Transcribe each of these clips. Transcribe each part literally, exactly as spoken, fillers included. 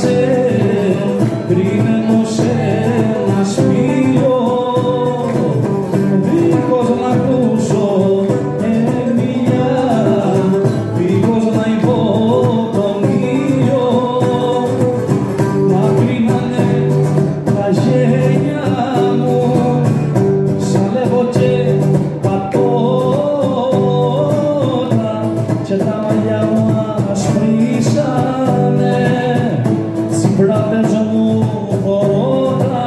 κρυμμένο σε ένα σπήλιο, δίχως να ακούσω εμιλιά, δίχως να υπώ τον ήλιο. Μακρύνανε τα γένια μου, σαλεύω και πατώτα, και τα μαλλιά μου ασπρίσανε, συμπράτες μου χωρώντα.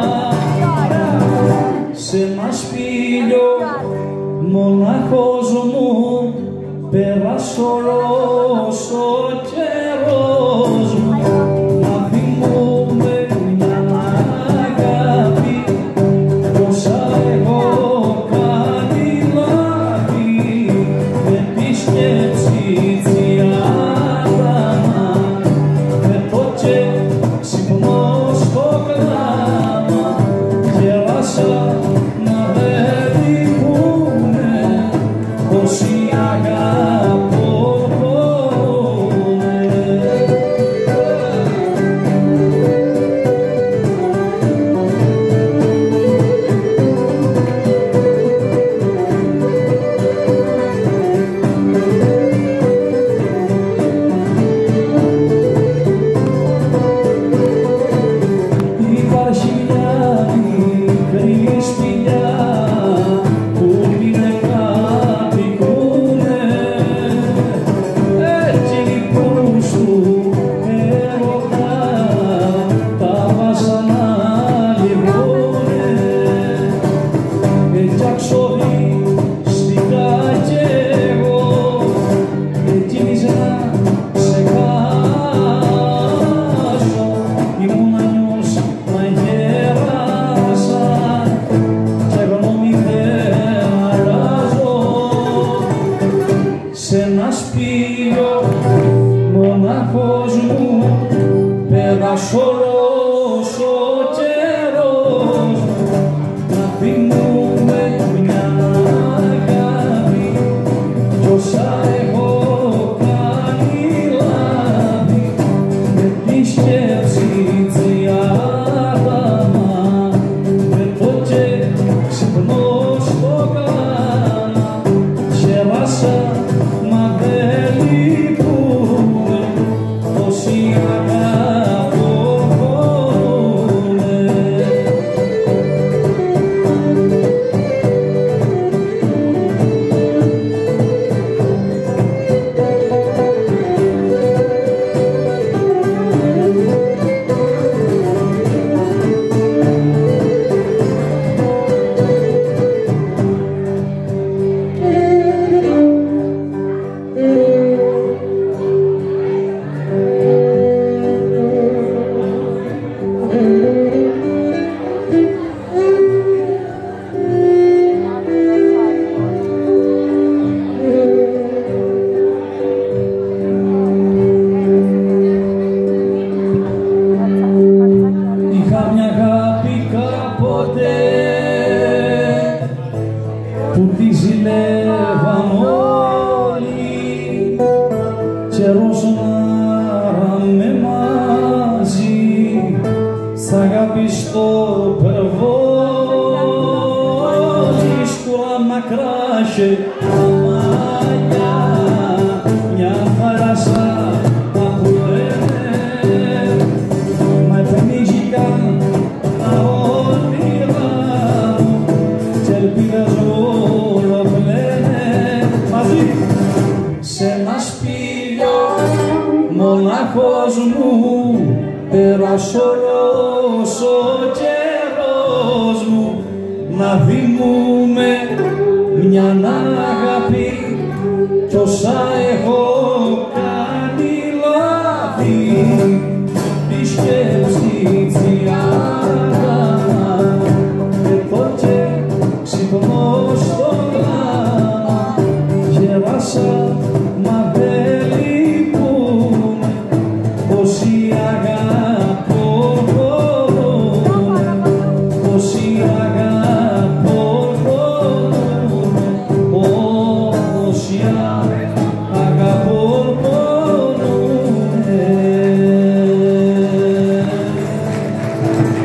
Σε ένα σπήλιο μονάχος μου πέρασε όλος ο καιρός μου, να θυμούμε μια αγάπη όσα έχω κάνει λάθη, με τη σκέψη τσιάδαμα, με το και ξυπνώ στο κλάμα, γέλασα να δεν λυπούμαι όσοι αγαπώ. Υπάρχει μια μικρή σπηλιά που την κατοικούνε εκείνοι που σου έρωτα τα βάσανα λιγούνε, έτσι αξιορίστηκα κι εγώ, εκείνης να σε χάσω, ήμουν ανιός μα γέρασα και γνώμη δεν αλλάζω. Σε ένα σπήλιο μονάχος μου πέρασε όλος ο καιρός, να θυμούμε μια αγάπη κι όσα έχω κάνει λάθη, με τη σκέψη τσιάδαμα, με το και ξυπνώ στο κλάμα, γέλασα μα δεν λυπούμαι όσοι αγαπώ. Είχα μια αγάπη κάποτε που τη ζηλεύαν όλοι, καιρός να ράμε μαζί, σ' αγάπη στο περβόλι, σκουρά μακρά και τα μαλλιά, μια θάλασσα τα πουλένε, μα επενήγηκαν τα όνειρά μου κι ελπίδες όλο πλένε μαζί. Σε ένα σπήλιο μονάχος μου πέρασε όλος ο καιρός μου, να θυμούμε μια αγάπη κι όσα έχω κάνει λάθη, τη σκέψη τσιάδαμα, με το και ξυπνώ στο κλάμα, γέλασα μα δεν λυπούμαι όσοι αγαπώ.